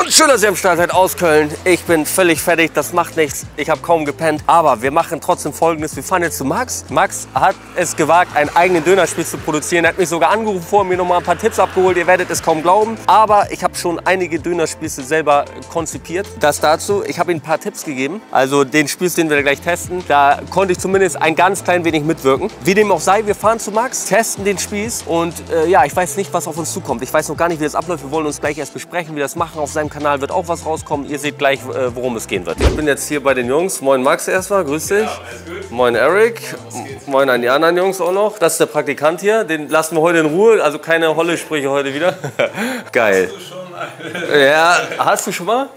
Und schön, dass ihr am Start seid aus Köln. Ich bin völlig fertig, das macht nichts. Ich habe kaum gepennt. Aber wir machen trotzdem Folgendes. Wir fahren jetzt zu Max. Max hat es gewagt, einen eigenen Dönerspieß zu produzieren. Er hat mich sogar angerufen, vor mir noch mal ein paar Tipps abgeholt. Ihr werdet es kaum glauben. Aber ich habe schon einige Dönerspieße selber konzipiert. Das dazu. Ich habe ihm ein paar Tipps gegeben. Also den Spieß, den wir gleich testen, da konnte ich zumindest ein ganz klein wenig mitwirken. Wie dem auch sei, wir fahren zu Max, testen den Spieß. Und ja, ich weiß nicht, was auf uns zukommt. Ich weiß noch gar nicht, wie das abläuft. Wir wollen uns gleich erst besprechen, wie wir das machen. Auf seinem Kanal wird auch was rauskommen. Ihr seht gleich, worum es gehen wird. Ich bin jetzt hier bei den Jungs. Moin Max erstmal, grüß dich. Ja, alles gut. Moin Eric. Moin an die anderen Jungs auch noch. Das ist der Praktikant hier. Den lassen wir heute in Ruhe. Also keine Holle-Sprüche heute wieder. Geil. Hast du schon mal? Ja, hast du schon mal?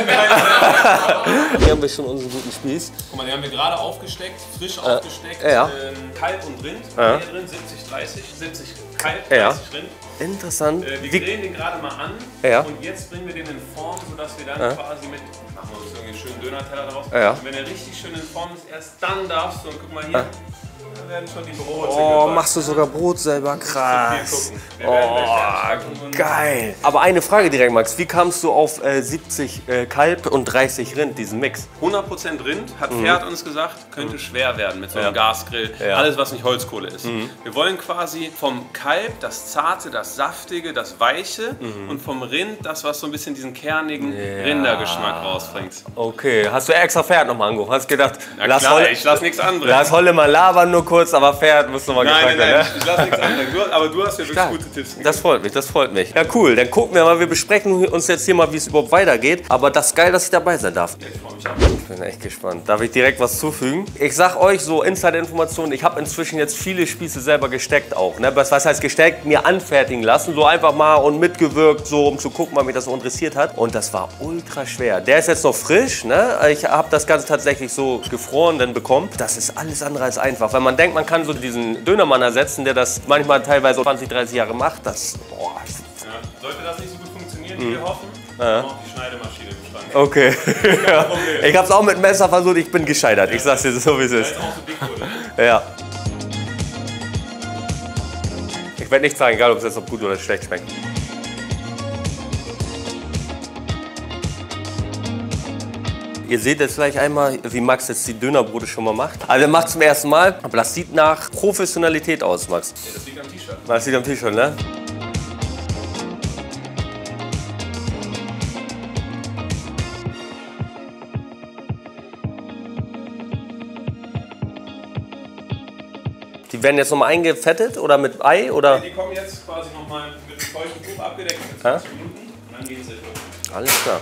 Hier haben wir schon unseren guten Spieß. Guck mal, den haben wir gerade aufgesteckt, frisch aufgesteckt. Ja. Kalb und Rind. Ja. Hier drin 70-30, 70 Kalb, Ja. 30 Rind. Interessant. Wir drehen den gerade mal an Ja. und jetzt bringen wir den in Form, sodass wir dann quasi mit, machen wir uns irgendwie einen schönen Döner-Teller draus. Ja. Und wenn er richtig schön in Form ist, erst dann darfst du, und guck mal hier, da werden schon die Brote Oh, gebacken. machst du sogar Brot selber? Krass. Wir werden gleich Oh, fertig backen und geil. Aber eine Frage direkt, Max. Wie kamst du auf 70 Kalb und 30 Rind, diesen Mix? 100% Rind, hat Pferd uns gesagt, könnte schwer werden mit so einem Gasgrill. Ja. Alles, was nicht Holzkohle ist. Wir wollen quasi vom Kalb das Zarte, das Saftige, das Weiche und vom Rind das, was so ein bisschen diesen kernigen Rindergeschmack rausbringt. Okay, hast du extra Pferd nochmal angerufen? Hast gedacht, Na klar, ich lass nichts anderes. lass Holle mal labern nur kurz, aber Pferd muss nochmal gefragt Nein, werden. ich lass nichts anderes. Aber du hast mir wirklich gute Tipps gegeben. Das freut mich, das freut mich. Ja, cool. Dann gucken wir mal, wir besprechen uns jetzt hier mal, wie es überhaupt weitergeht. Aber das ist geil, dass ich dabei sein darf. Ich freue mich auch. Ich bin echt gespannt. Darf ich direkt was zufügen? Ich sag euch so Insider-Informationen, ich habe inzwischen jetzt viele Spieße selber gesteckt auch. Ne? Was heißt gesteckt? Mir anfertigen lassen, so einfach mal und mitgewirkt, so um zu gucken, was mich das so interessiert hat. Und das war ultra schwer. Der ist jetzt noch frisch, ne? Ich habe das Ganze tatsächlich so gefroren dann bekommen. Das ist alles andere als einfach. Wenn man denkt, man kann so diesen Dönermann ersetzen, der das manchmal teilweise 20, 30 Jahre macht, das, boah. Ja. Sollte das nicht so gut funktionieren, wie wir hoffen, dann noch die Schneidemaschine im Schrank. Okay. Ich habe es auch mit Messer versucht, ich bin gescheitert. Ich sag's dir so, wie es ist. Weil es auch so dick wurde. Ja. Ich werde nicht sagen, egal ob es jetzt noch gut oder schlecht schmeckt. Ihr seht jetzt gleich einmal, wie Max jetzt die Dönerbrote schon mal macht. Also er macht zum ersten Mal, aber das sieht nach Professionalität aus, Max. Ja, das liegt am T-Shirt. Das sieht am T-Shirt, ne? Die werden jetzt nochmal eingefettet oder mit Ei oder? Die kommen jetzt quasi nochmal mit dem feuchten Tuch abgedeckt für 20 Minuten und dann gehen sie durch. Alles klar.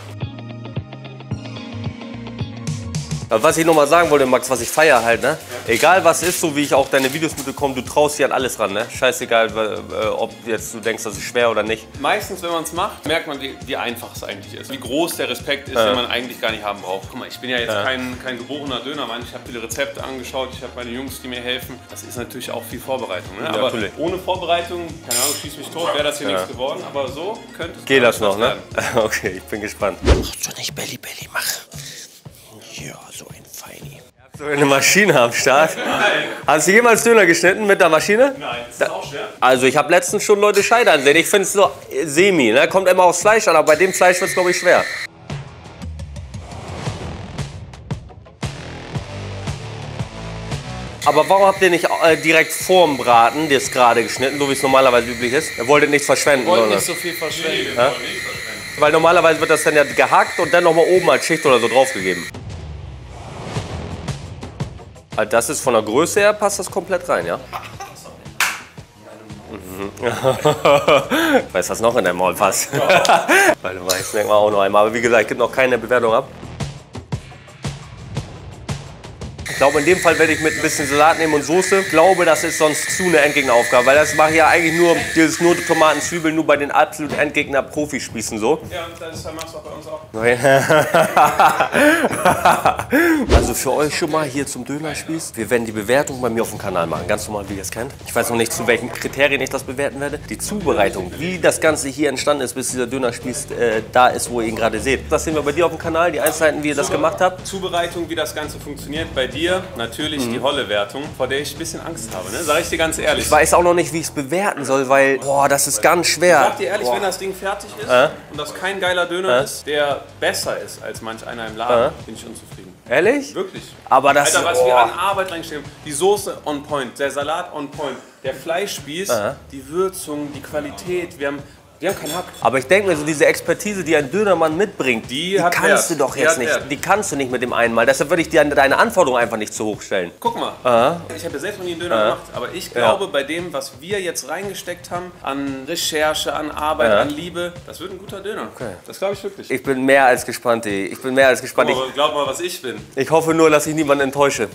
Aber was ich noch mal sagen wollte, Max, was ich feiere halt, ne? Ja. Egal was ist, so wie ich auch deine Videos mitbekomme, du traust dir an alles ran, ne? Scheißegal, ob jetzt du denkst, das ist schwer oder nicht. Meistens, wenn man es macht, merkt man, wie einfach es eigentlich ist. Wie groß der Respekt ist, den man eigentlich gar nicht haben braucht. Guck mal, ich bin ja jetzt kein geborener Dönermann. Ich habe viele Rezepte angeschaut, ich habe meine Jungs, die mir helfen. Das ist natürlich auch viel Vorbereitung, ne? Aber natürlich. Ohne Vorbereitung, keine Ahnung, schieß mich tot, wäre das hier nichts geworden. Aber so könnte es Geht das noch, ne? werden. Okay, ich bin gespannt. So nicht Belly mach. Ja, so ein Feini. So eine Maschine am Start. Nein. Hast du jemals Döner geschnitten mit der Maschine? Nein, das ist auch schwer. Also ich habe letztens schon Leute scheitern sehen. Ich finde es so semi, ne? Kommt immer aufs Fleisch an, aber bei dem Fleisch wird es, glaube ich, schwer. Aber warum habt ihr nicht direkt vorm Braten das gerade geschnitten, so wie es normalerweise üblich ist? Ihr wolltet nichts verschwenden, Wir wollten oder? nicht so viel verschwenden. Ja? Weil normalerweise wird das dann ja gehackt und dann nochmal oben als Schicht oder so draufgegeben. Also das ist von der Größe her, passt das komplett rein, ja? Weißt du, was noch in deinem Maul passt? Weil du weißt, denken wir auch noch einmal. Aber wie gesagt, ich gebe noch keine Bewertung ab. Ich glaube, in dem Fall werde ich mit ein bisschen Salat nehmen und Soße. Ich glaube, das ist sonst zu eine Endgegner-Aufgabe, weil das mache ich ja eigentlich nur, nur Tomaten, Zwiebeln, nur bei den absolut Endgegner-Profispießen so. Ja, und das machst du auch bei uns auch. Also für euch schon mal hier zum Dönerspieß. Wir werden die Bewertung bei mir auf dem Kanal machen, ganz normal, wie ihr es kennt. Ich weiß noch nicht, zu welchen Kriterien ich das bewerten werde. Die Zubereitung, wie das Ganze hier entstanden ist, bis dieser Dönerspieß da ist, wo ihr ihn gerade seht. Das sehen wir bei dir auf dem Kanal, die Einzelheiten, wie ihr das gemacht habt. Zubereitung, wie das Ganze funktioniert bei dir. hier natürlich die Holle-Wertung, vor der ich ein bisschen Angst habe, ne? Sag ich dir ganz ehrlich. Ich weiß auch noch nicht, wie ich es bewerten soll, weil, boah, das ist ganz schwer. Ich sag dir ehrlich, wenn das Ding fertig ist und das kein geiler Döner ist, der besser ist als manch einer im Laden, bin ich unzufrieden. Ehrlich? Wirklich. Aber das, Alter, was wir an Arbeit reinstecken. Die Soße on point, der Salat on point, der Fleischspieß, die Würzung, die Qualität. Wir haben keinen Hack. Aber ich denke mir, so diese Expertise, die ein Dönermann mitbringt, die hat kannst Wert. du doch Die jetzt hat nicht. Wert. Die kannst du nicht mit dem einen Mal. Deshalb würde ich dir deine Anforderungen einfach nicht zu hoch stellen. Guck mal, ich habe ja selbst noch nie einen Döner gemacht, aber ich glaube, bei dem, was wir jetzt reingesteckt haben, an Recherche, an Arbeit, an Liebe, das wird ein guter Döner. Okay. Das glaube ich wirklich. Ich bin mehr als gespannt, ey. Ich bin mehr als gespannt. Aber glaub mal, was ich bin. Ich hoffe nur, dass ich niemanden enttäusche.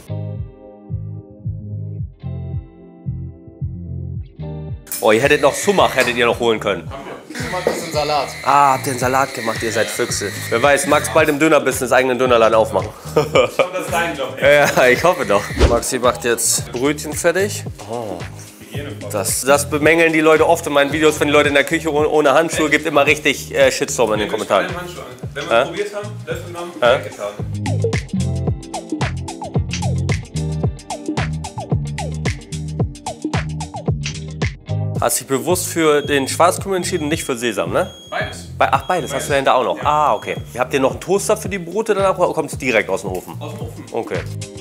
Oh, ihr hättet noch Sumach noch holen können. Mal ein bisschen Salat. Ah, habt ihr einen Salat gemacht, ihr seid Füchse. Wer weiß, Max bald im Dönerbusiness eigenen Dönerladen aufmachen. Ich glaube, das ist dein Job. Ja, ich hoffe doch. Maxi macht jetzt Brötchen fertig. Oh. Das bemängeln die Leute oft in meinen Videos, wenn die Leute in der Küche ohne Handschuhe gibt, immer richtig Shitstorm in den Kommentaren. Wenn wir es probiert haben, Löffel genommen, weggetan. Hast dich bewusst für den Schwarzkümmel entschieden und nicht für Sesam, ne? Beides. Ach, beides hast du dahinter auch noch. Ja. Ah, okay. Habt ihr noch einen Toaster für die Brote danach oder kommt es direkt aus dem Ofen? Aus dem Ofen. Okay.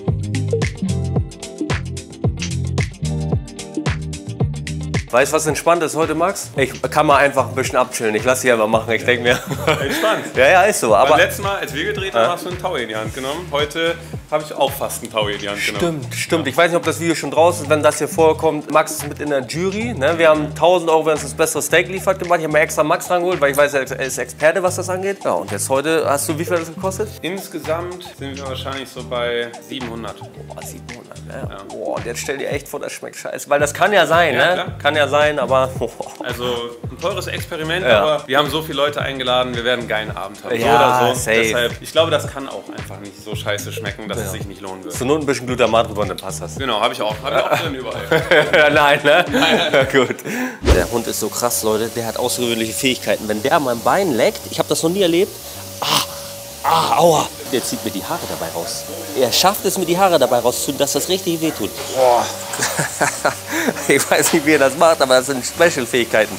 Weißt du, was entspannt ist heute, Max? Ich kann mal einfach ein bisschen abchillen. Ich lasse dich einfach machen. Ich denke mir. Entspannt. Ja, ist so. Aber beim letzten Mal, als wir gedreht haben, hast du einen Taui in die Hand genommen. Heute habe ich auch fast einen Taui in die Hand genommen. Stimmt. Ich weiß nicht, ob das Video schon draußen ist, wenn das hier vorkommt. Max ist mit in der Jury. Ne? Wir haben 1000 Euro, wenn uns das bessere Steak liefert, gemacht. Ich habe mir extra Max rangeholt, weil ich weiß, er ist Experte, was das angeht. Ja, und jetzt heute, hast du, wie viel hat das gekostet? Insgesamt sind wir wahrscheinlich so bei 700. Boah, 700, ne? Ja. Boah, und jetzt stell dir echt vor, das schmeckt scheiße. Weil das kann ja sein, ne? Klar. Kann ja sein, aber... Also ein teures Experiment, aber wir haben so viele Leute eingeladen, wir werden einen geilen Abend haben. Ja, so oder so. safe. Deshalb, ich glaube, das kann auch einfach nicht so scheiße schmecken, dass es sich nicht lohnen wird. Zur Not ein bisschen Glutamat drüber und dann passt das. Genau, habe ich auch drin überall. Nein, ne? Nein. Gut. Der Hund ist so krass, Leute. Der hat außergewöhnliche Fähigkeiten. Wenn der an meinem Bein leckt, ich habe das noch nie erlebt. Aua. Der zieht mir die Haare dabei raus. Er schafft es, mir die Haare dabei rauszuziehen, dass das richtig wehtut. Boah. Ich weiß nicht, wie er das macht, aber das sind Special-Fähigkeiten.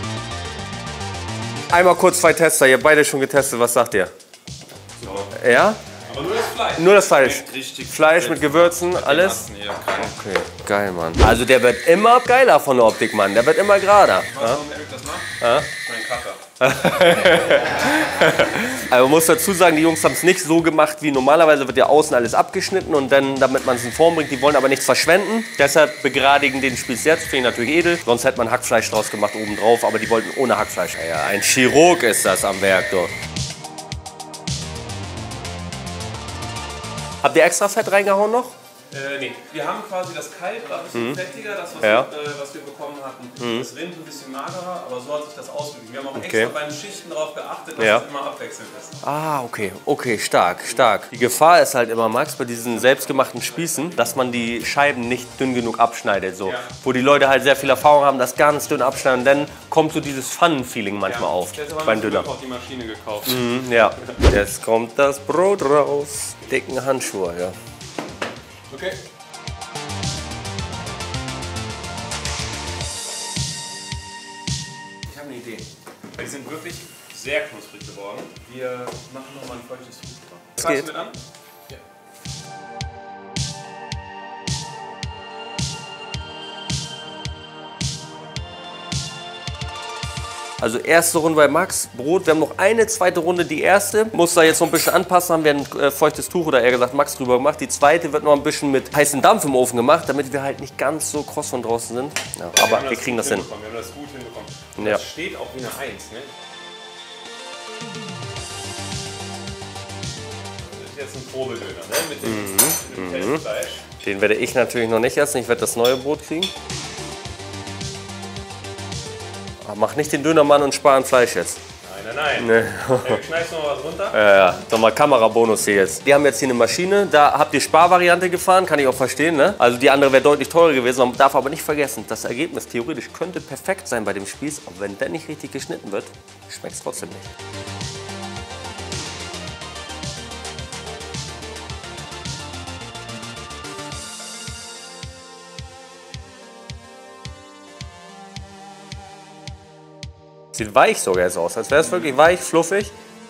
Einmal kurz 2 Tester. Ihr habt beide schon getestet. Was sagt ihr? So. Ja? Aber nur das Fleisch. Nur das Fleisch. Richtig Fleisch mit Gewürzen, alles? Okay, geil, Mann. Also der wird immer geiler von der Optik, Mann. Der wird immer gerader. Weißt du, warum Eric das macht? Mein Cutter. Aber man muss dazu sagen, die Jungs haben es nicht so gemacht, wie normalerweise wird ja außen alles abgeschnitten und dann, damit man es in Form bringt, die wollen aber nichts verschwenden. Deshalb begradigen den Spieß jetzt, finde ich natürlich edel. Sonst hätte man Hackfleisch draus gemacht oben drauf, aber die wollten ohne Hackfleisch. Ja, ein Chirurg ist das am Werk, du. Habt ihr extra Fett reingehauen noch? Nee, wir haben quasi das Kalb, war ein bisschen fettiger, das was wir bekommen hatten. Das Rind ein bisschen magerer, aber so hat sich das ausgeglichen. Wir haben auch extra bei den Schichten darauf geachtet, dass es immer abwechselnd ist. Ah, okay. Okay, stark. Die Gefahr ist halt immer, Max, bei diesen selbstgemachten Spießen, dass man die Scheiben nicht dünn genug abschneidet. So. Ja. Wo die Leute halt sehr viel Erfahrung haben, das ganz dünn abschneiden. Und dann kommt so dieses Pfannenfeeling manchmal auf beim Döner. Ich habe auch die Maschine gekauft. Ja. Jetzt kommt das Brot raus. Dicken Handschuhe, ja. Okay. Ich habe eine Idee. Die sind wirklich sehr knusprig geworden. Wir machen nochmal ein feuchtes Tuch drauf. Es geht. Mit an? Ja. Also erste Runde bei Max, Brot. Wir haben noch eine zweite Runde, die erste. Muss da jetzt noch ein bisschen anpassen, haben wir ein feuchtes Tuch oder eher gesagt Max drüber gemacht. Die zweite wird noch ein bisschen mit heißem Dampf im Ofen gemacht, damit wir halt nicht ganz so kross von draußen sind. Ja, aber wir kriegen das hin. Wir haben das gut hinbekommen. Ja. Das steht auch wie eine 1, ne? Das ist jetzt ein Probedöner, ne? Mit dem Festfleisch. Den werde ich natürlich noch nicht essen. Ich werde das neue Brot kriegen. Aber mach nicht den Dönermann und spar an Fleisch jetzt. Nein. Nee. Schneidest du noch was runter? Ja. Nochmal Kamerabonus hier jetzt. Die haben jetzt hier eine Maschine. Da habt ihr Sparvariante gefahren, kann ich auch verstehen. Ne? Also die andere wäre deutlich teurer gewesen. Man darf aber nicht vergessen, das Ergebnis theoretisch könnte perfekt sein bei dem Spieß. Aber wenn der nicht richtig geschnitten wird, schmeckt es trotzdem nicht. Sieht weich sogar jetzt aus, als wäre es wirklich weich, fluffig.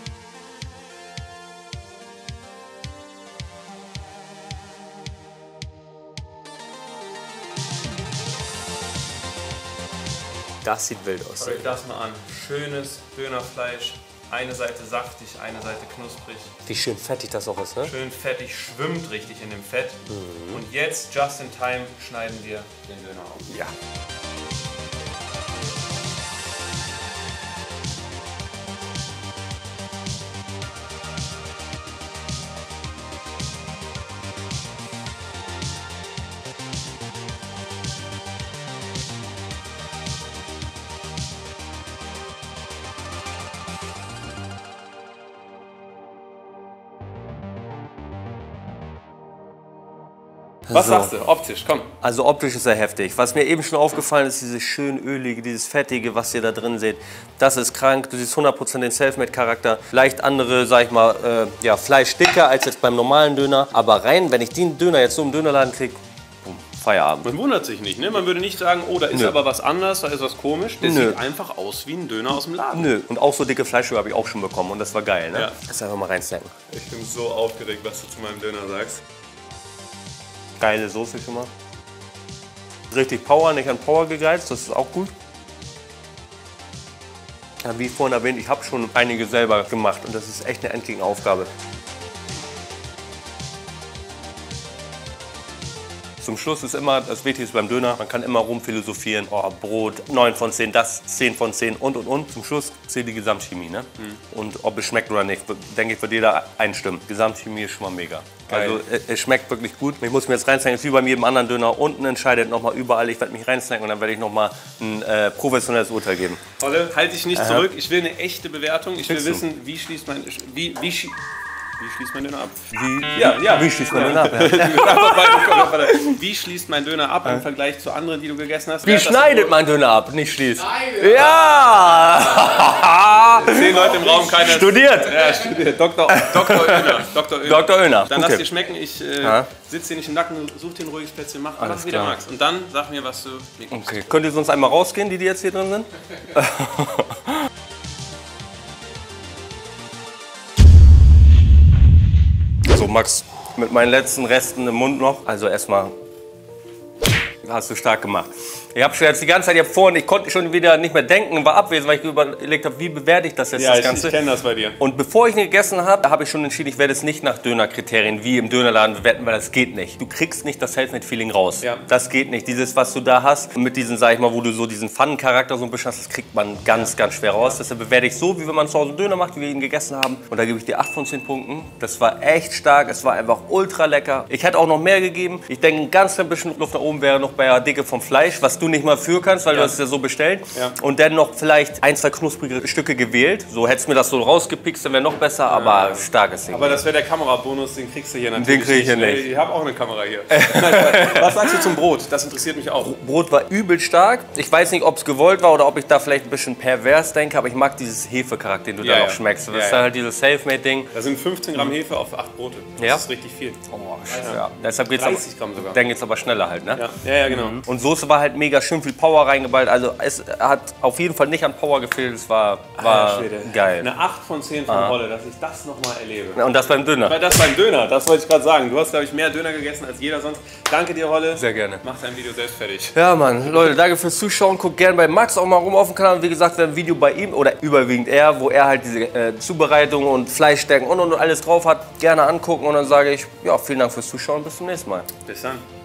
Das sieht wild aus. Schaut euch das mal an. Schönes Dönerfleisch. Eine Seite saftig, eine Seite knusprig. Wie schön fettig das auch ist, ne? Schön fettig, schwimmt richtig in dem Fett. Und jetzt, just in time, schneiden wir den Döner auf. Ja. Was sagst du? Optisch, komm. Also optisch ist er heftig. Was mir eben schon aufgefallen ist, dieses schön ölige, dieses fettige, was ihr da drin seht. Das ist krank. Du siehst 100% den Selfmade-Charakter. Leicht andere, sag ich mal, ja, Fleisch dicker als jetzt beim normalen Döner. Aber rein, wenn ich den Döner jetzt so im Dönerladen kriege, Feierabend. Man wundert sich nicht, ne? Man würde nicht sagen, oh, da ist aber was anders, da ist was komisch. Der sieht einfach aus wie ein Döner aus dem Laden. Nö. Und auch so dicke Fleischstücke habe ich auch schon bekommen und das war geil, ne? Ja. Lass einfach mal reinsnacken. Ich bin so aufgeregt, was du zu meinem Döner sagst. Geile Soße schon mal. Richtig Power, nicht an Power gegeizt, das ist auch gut. Ja, wie vorhin erwähnt, ich habe schon einige selber gemacht und das ist echt eine endliche Aufgabe. Zum Schluss ist immer das Wichtigste beim Döner, man kann immer rumphilosophieren, oh, Brot, 9 von 10, das 10 von 10 und. Zum Schluss zählt die Gesamtchemie, ne? Und ob es schmeckt oder nicht, denke ich, wird jeder einstimmen. Gesamtchemie ist schon mal mega. Geil. Also es schmeckt wirklich gut. Ich muss mir jetzt reinsnacken, wie bei jedem anderen Döner. Unten entscheidet nochmal überall, ich werde mich reinsnacken und dann werde ich nochmal ein professionelles Urteil geben. Olle, halte dich nicht zurück, ich will eine echte Bewertung. Ich will wissen, wie schließt mein... Wie schließt mein Döner ab? Wie schließt man Döner ab? Ja. Wie schließt mein Döner ab im Vergleich zu anderen, die du gegessen hast? Wie schneidet mein Döner ab? Nicht schließt. Ja! 10 Leute im Raum, keiner Studiert. Ja, studiert. Dr. Oehner. Dr. Oehner. Dann lass Okay. dir schmecken, ich sitze dir nicht im Nacken, such dir ein ruhiges Plätzchen, mach Alles wie du klar. magst. Und dann sag mir, was du mir gibst. Okay. Könnt ihr sonst einmal rausgehen, die jetzt hier drin sind? So, Max, mit meinen letzten Resten im Mund noch. Also erstmal hast du stark gemacht. Ich habe schon jetzt die ganze Zeit hier vorne, ich konnte schon wieder nicht mehr denken, war abwesend, weil ich überlegt habe, wie bewerte ich das jetzt, das Ganze. Ich kenne das bei dir. Und bevor ich ihn gegessen habe, habe ich schon entschieden, ich werde es nicht nach Dönerkriterien wie im Dönerladen bewerten, weil das geht nicht. Du kriegst nicht das Selfmade-Feeling raus. Ja. Das geht nicht. Dieses, was du da hast, mit diesen, sag ich mal, wo du so diesen Pfannencharakter so ein bisschen hast, das kriegt man ganz, ganz schwer raus. Deshalb bewerte ich so, wie wenn man zu Hause einen Döner macht, wie wir ihn gegessen haben. Und da gebe ich dir 8 von 10 Punkten. Das war echt stark, es war einfach ultra lecker. Ich hätte auch noch mehr gegeben. Ich denke, ein ganz klein bisschen Luft nach oben wäre noch bei der Dicke vom Fleisch, was du nicht mal für kannst, weil du hast es ja so bestellt. Ja. Und dann noch vielleicht 1, 2 knusprige Stücke gewählt. So hättest du mir das so rausgepikst, dann wäre noch besser, aber starkes Ding. Aber das wäre der Kamerabonus, den kriegst du hier natürlich. Den krieg ich hier nicht. Ich habe auch eine Kamera hier. Was sagst du zum Brot? Das interessiert mich auch. Brot war übel stark. Ich weiß nicht, ob es gewollt war oder ob ich da vielleicht ein bisschen pervers denke, aber ich mag dieses Hefecharakter, den du da noch schmeckst. Das ist halt dieses Selfmade-Ding. Da sind 15 Gramm Hefe auf 8 Brote. Das Ja. ist richtig viel. Oh, ja. Deshalb geht's 30 Gramm sogar. Dann geht's aber schneller halt, ne? Ja, genau. Und Soße war halt mega schön viel Power reingeballt. Also es hat auf jeden Fall nicht an Power gefehlt. Es war geil. Eine 8 von 10 von Rolle, dass ich das nochmal erlebe. Und das beim Döner. Weil das beim Döner, das wollte ich gerade sagen. Du hast, glaube ich, mehr Döner gegessen als jeder sonst. Danke dir, Rolle. Sehr gerne. Mach dein Video selbst fertig. Ja, Mann, Leute, danke fürs Zuschauen. Guckt gerne bei Max auch mal rum auf dem Kanal. Wie gesagt, wir haben ein Video bei ihm oder überwiegend er, wo er halt diese Zubereitung und Fleischstärken und alles drauf hat. Gerne angucken und dann sage ich, ja, vielen Dank fürs Zuschauen. Bis zum nächsten Mal. Bis dann.